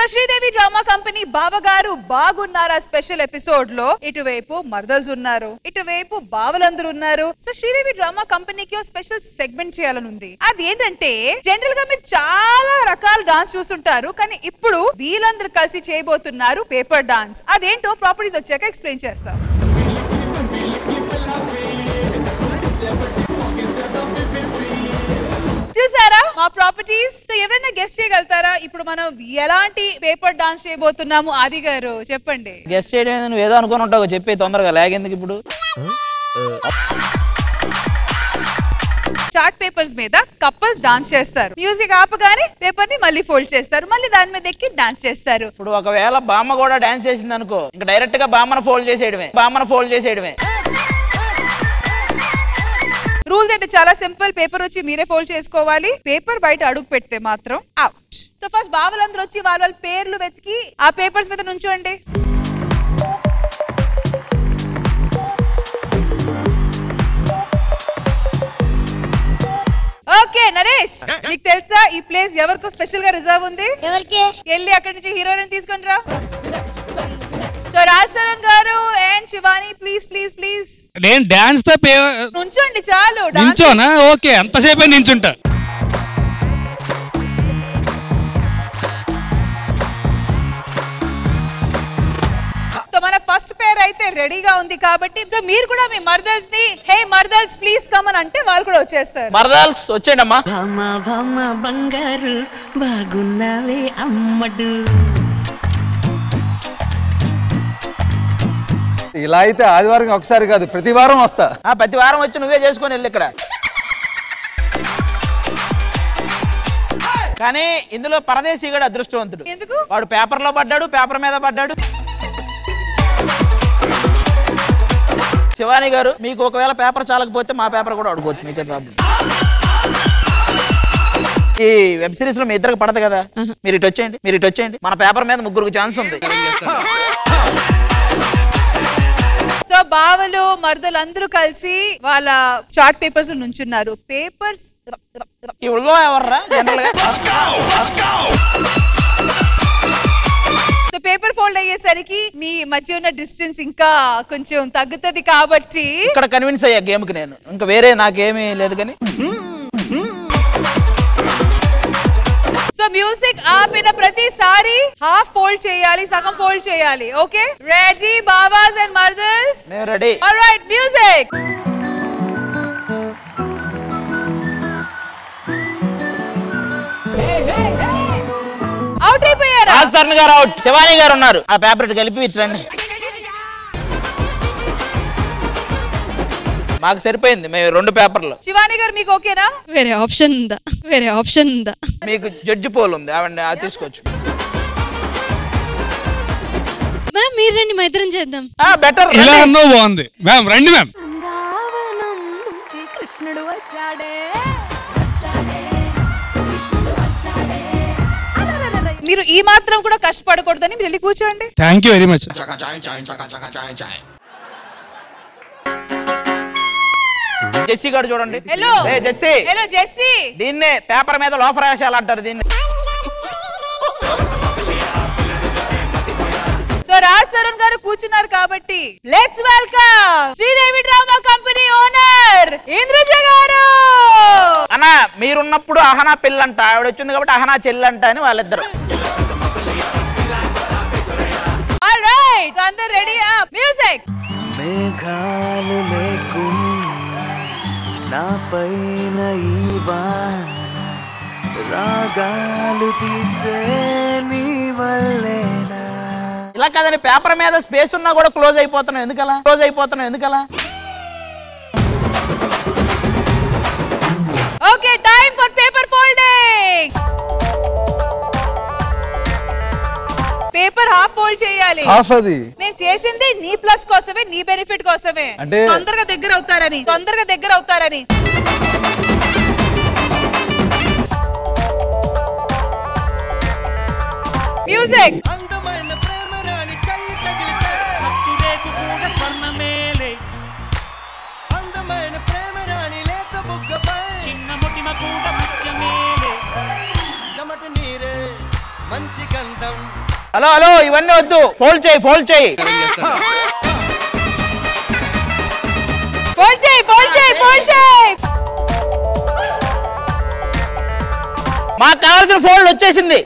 Sridevi drama company బావగారు బాగున్నారా special episode లో ఇటువైపు మర్దల్స్ ఉన్నారు, ఇటువైపు బావలందరూ ఉన్నారు. సో శ్రీదేవి డ్రామా కంపెనీకి స్పెషల్ సెగ్మెంట్ చేయాలని ఉంది. అది ఏంటంటే జనరల్ గా మీరు చాలా రకాల డాన్స్ చూస్తుంటారు, కానీ ఇప్పుడు వీళ్ళందరూ కలిసి చేయబోతున్నారు పేపర్ డాన్స్. అదేంటో ప్రాపర్టీస్ వచ్చాక ఎక్స్ప్లెయిన్ చేస్తాం. చూసారా మా ప్రాపర్టీస్? సో ఎవరైనా గెస్ట్ చేయగలుగుతారా ఇప్పుడు మనం ఎలాంటి పేపర్ డాన్స్ చేయబోతున్నాము? ఆది గారు చెప్పండి. గెస్ట్ చేయడం నువ్వు ఏదో అనుకుని ఉంటావు, చెప్పే తొందరగా లాగేందుకు ఇప్పుడు. చార్ట్ పేపర్స్ మీద కపుల్స్ డాన్స్ చేస్తారు. మ్యూజిక్ ఆపగానే పేపర్ ని మళ్ళీ ఫోల్డ్ చేస్తారు, మళ్ళీ దాని మీద ఎక్కి డాన్స్ చేస్తారు. ఇప్పుడు ఒకవేళ బామ్మ కూడా డాన్స్ చేసింది అనుకో, ఇంకా డైరెక్ట్ గా బామ్మను ఫోల్డ్ చేసేయడమే. రూల్స్ అయితే చాలా సింపుల్. పేపర్ వచ్చి మీరే ఫోల్డ్ చేసుకోవాలి. పేపర్ బయట అడుగు పెడితే మాత్రం అవుట్. సో ఫస్ట్ బావలందరూ వచ్చి వాళ్ళ పేర్లు వెతికి ఆ పేపర్స్ మీద నుంచోండి. ఓకే నరేష్, నీకు తెలుసా ఈ ప్లేస్ ఎవరికో స్పెషల్ గా రిజర్వ్ ఉంది? ఎవరికి? వెళ్ళి అక్కడి నుంచి హీరోయిన్ తీసుకొని రా. So Raj Tarun garu and Shivani please please please. నేను డాన్స్ తో నుంచోండి చాలు. నించోనా? ఓకే, అంతసేపే నించుంటా. సో మన ఫస్ట్ పేర్ అయితే రెడీగా ఉంది కాబట్టి సో మీరు కూడా మీ మర్దల్స్ ని హే మర్దల్స్ ప్లీజ్ కమ్ అని అంటే వాళ్ళు కూడా వచ్చేస్తారు. మర్దల్స్ వచ్చేయండి అమ్మా. బంగారు బాగున్నావే అమ్మడు. ఇలా అయితే ఆదివారం ఒకసారి కాదు ప్రతి వారం వస్తా. ప్రతి వారం వచ్చి నువ్వే చేసుకొని వెళ్ళి ఇక్కడ. కానీ ఇందులో పరదేశీ కూడా అదృష్టవంతుడు. ఎందుకు? వాడు పేపర్ లో పడ్డాడు, పేపర్ మీద పడ్డాడు. శివాని గారు మీకు ఒకవేళ పేపర్ చాలకపోతే మా పేపర్ కూడా అడుకోవచ్చు, మీకే ప్రాబ్లం. ఈ వెబ్ సిరీస్ లో మీ ఇద్దరికి పడదు కదా, మీరు ఇటు వచ్చేయండి. మన పేపర్ మీద ముగ్గురికి ఛాన్స్ ఉంది. సో బావలు మర్దలు అందరూ కలిసి వాళ్ళ చార్ట్ పేపర్స్ నుంచున్నారు. పేపర్స్ ఈ ఉల్లో ఎవర్రా జనరల్ గా? సో పేపర్ ఫోల్డ్ అయ్యేసరికి మీ మధ్య ఉన్న డిస్టెన్స్ ఇంకా కొంచెం తగ్గుతుంది కాబట్టి ఇక్కడ కన్విన్స్ అయ్యా గేమ్ కి నేను. ఇంకా వేరే నాకేమీ లేదు కానీ. సో మ్యూజిక్ ఆపిన ప్రతిసారి హాఫ్ ఫోల్డ్ చేయాలి, సగం ఫోల్డ్ చేయాలి. ఓకే రెడీ బాబాస్ అండ్ మర్దల్స్? నేను రెడీ. Alright music. అవుట్ అయిపోయారా? రాజ్ తరుణ్ గారు అవుట్, శివాని గారు ఉన్నారు. ఆ పేపర్ కలిపి ఇట్రండి. మాకు సరిపోయింది, మేము 2 పేపర్లు. శివాని గారు మీకు ఓకేనా? వేరే ఆప్షన్ ఉందా? మీకు జడ్జి పోల్ ఉంది, ఆవిడ తీసుకోవచ్చు. మ్యామ్ మీరు రండి, మా ఇద్దరం చేద్దాం. బెటర్. ఇలా అన్నో బాగుంది మ్యామ్, రండి మ్యామ్. కృష్ణుడు వచ్చాడే. మీరు ఈ మాత్రం కూడా కష్టపడకూడదని మీరు వెళ్ళి కూర్చోండి. Thank you very much. Jessie garu చూడండి. Hello Jessie. Hello Jessie. దీన్నే పేపర్ మీద లోఫర్ వేషాలు అంటారు దీన్ని. సో రాజ్ తరుణ్ గారు కూర్చున్నారు కాబట్టి let's welcome Sridevi drama company owner Indraja garu. అన్నా మీరున్నప్పుడు అహనా పిల్లంట, ఆవిడ వచ్చింది కాబట్టి అహనా చెల్లంట అని వాళ్ళిద్దరు. ఆల్రైట్ అందరూ రెడీయా? మ్యూజిక్. మేఘాలు లేకున్నా నా పైన ఈ వాన రాగాలు తీసే నీ వల్లేనా. ఇలా కాదని పేపర్ మీద స్పేస్ ఉన్నా కూడా క్లోజ్ అయిపోతున్నాం ఎందుకలా? Okay time for paper folding. Paper half fold చేయాలి. హాఫ్ అది నేను చేసింది నీ ప్లస్ కోసమే, నీ బెనిఫిట్ కోసమే. అంటే తొందరగా దగ్గర అవుతారని. మ్యూజిక్. అందమైన ప్రేమ రాణి చెయ్యి తగిలితే సత్తురేకు కూడా స్వర్ణమేలే. అందమైన ప్రేమ రాణి లేత బుగ్గపై చిన్న మొటిమ కూడా ముఖ్యమేలే. చెమట నీరే మంచి గంధం. హలో హలో ఇవన్నీ వద్దు, ఫోల్డ్ చేయి ఫోల్డ్ చేయి. ఫోల్డ్ చేయి ఫోల్డ్ చేయి ఫోల్డ్ చేయి. మాకు కావాల్సిన ఫోల్డ్ వచ్చేసింది.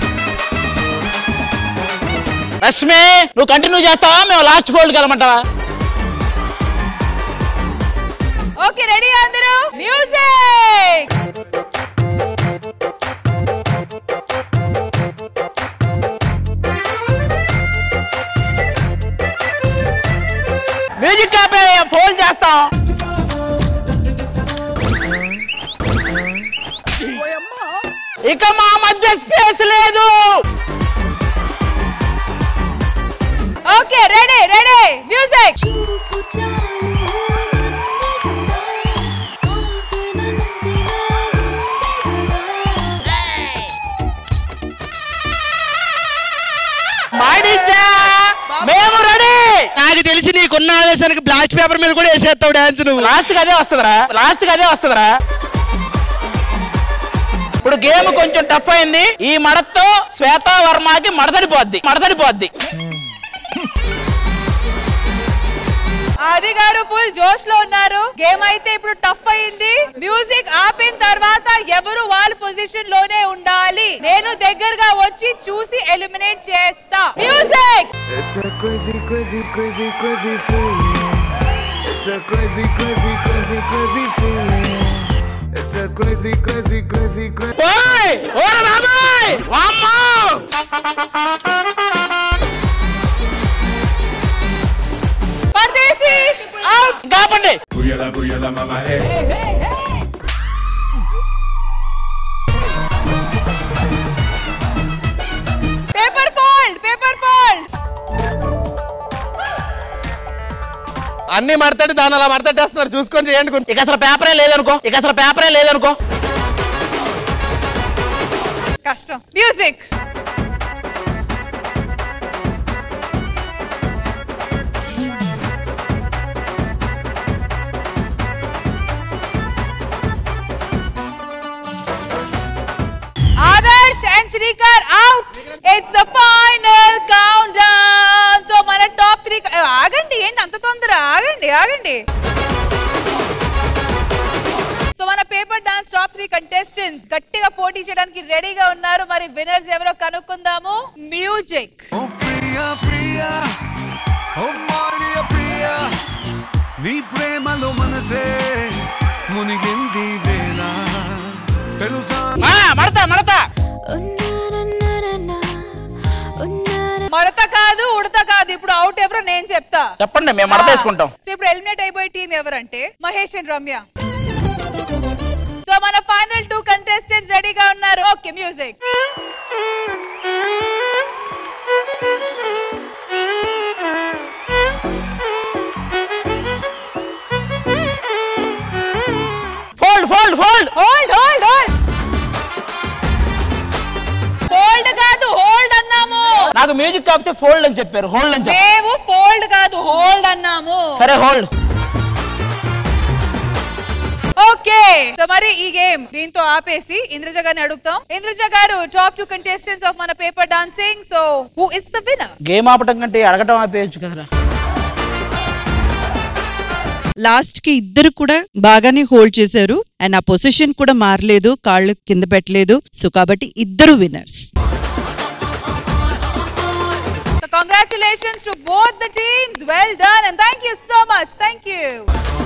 రష్మి నువ్వు కంటిన్యూ చేస్తావా, మేము లాస్ట్ ఫోల్డ్ కలమంటావా? ఓకే రెడీ అందరూ, మ్యూజిక్. మ్యూజిక్ ఆపే, ఫోల్డ్ చేస్తాం. ఇక మా మధ్య స్పేస్ లేదు. Okay ready ready, music. మేము రెడీ. నాకు తెలిసి నీకున్న ఆవేశానికి బ్లాక్ పేపర్ మీద కూడా వేసేస్తావు డాన్స్. నువ్వు లాస్ట్ అదే వస్తుందిరా, లాస్ట్ అదే వస్తుందిరా. ఇప్పుడు గేమ్ కొంచెం టఫ్ అయింది. ఈ మడతతో శ్వేతా వర్మకి మడతడిపోద్ది. ఆది గారు ఫుల్ జోష్ లో ఉన్నారు. గేమ్ అయితే ఇప్పుడు టఫ్ అయింది. మ్యూజిక్ ఆపిన తర్వాత ఎవరు వాళ్ళ పొజిషన్ లోనే ఉండాలి. నేను దగ్గరగా వచ్చి చూసి ఎలిమినేట్ చేస్తా. Music. It's a crazy crazy crazy crazy feeling. It's a crazy crazy crazy crazy feeling. It's a crazy crazy crazy crazy. ఓయ్ ఓరే బాబాయ్ వామ్మో. పర్దేశీ అవుట్. కాపండి. Buyala mama hey. Paper fold paper fold. అన్ని మడతడి దాని అలా మడతట్టేస్తున్నారు, చూసుకొని చేయండి. ఇక అసలు పేపరే లేదనుకో. కష్టం. Music. Adarsh and Srikar out. It's the final count down. So మన టాప్ 3. ఆగండి, ఏంటి అంత తొందర? ఆగండి. సో మన పేపర్ డాన్స్ టాప్ 3 కంటెస్టెంట్స్ గట్టిగా పోటీ చేయడానికి రెడీగా ఉన్నారు. మరి విన్నర్స్ ఎవరో కనుక్కుందాము. Music. Oh Priya Priya, oh Maria Priya, నీ ప్రేమలో మనసే మునిగింది వేళ తెలుసా. మడత మడత కాదు, ఉడత కాదు. ఇప్పుడు అవుట్ ఎవరో నేను చెప్తా. చెప్పండి, మేము మడత వేసుకుంటాం. సో ఇప్పుడు ఎలిమినేట్ అయిపోయే టీం ఎవరంటే మహేష్ అండ్ రమ్య. సో మన ఫైనల్ 2 కంటెస్టెంట్స్ రెడీగా ఉన్నారు. Okay music. ఫోల్డ్ హోల్డ్ కాదు, హోల్డ్ అన్నాము. నాకు మ్యూజిక్ కాకపోతే ఫోల్డ్ అని చెప్పారు. హోల్డ్ అని చెప్పారు. మేము ఫోల్డ్ కాదు, హోల్డ్ అన్నాము. సరే హోల్డ్. ఓకే సో మరి ఈ గేమ్ దీంతో ఆపేసి ఇంద్రజ గారిని అడుగుతాం. Indraja garu, top 2 contestants of మన paper dancing. So who is the winner? Game ఆపటం కంటే అడగటం ఆపేయచ్చు కదరా. లాస్ట్ కి ఇద్దరు కూడా బాగానే హోల్డ్ చేశారు అండ్ ఆ పొజిషన్ కూడా మారలేదు, కాళ్ళు కింద పెట్టలేదు. సో కాబట్టి ఇద్దరు winners. So congratulations to both the teams. Well done and thank you so much. Thank you.